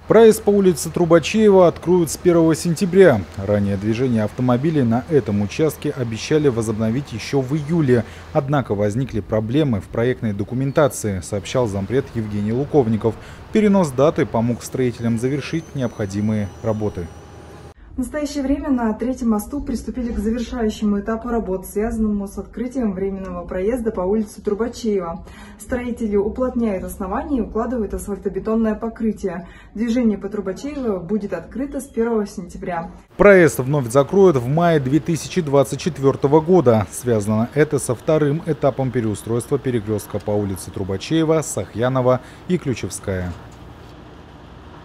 Проезд по улице Трубачеева откроют с 1 сентября. Ранее движение автомобилей на этом участке обещали возобновить еще в июле. Однако возникли проблемы в проектной документации, сообщал зампред Евгений Луковников. Перенос даты помог строителям завершить необходимые работы. В настоящее время на третьем мосту приступили к завершающему этапу работ, связанному с открытием временного проезда по улице Трубачеева. Строители уплотняют основание и укладывают асфальтобетонное покрытие. Движение по Трубачеева будет открыто с 1 сентября. Проезд вновь закроют в мае 2024 года. Связано это со вторым этапом переустройства перекрестка по улице Трубачеева, Сахьянова и Ключевская.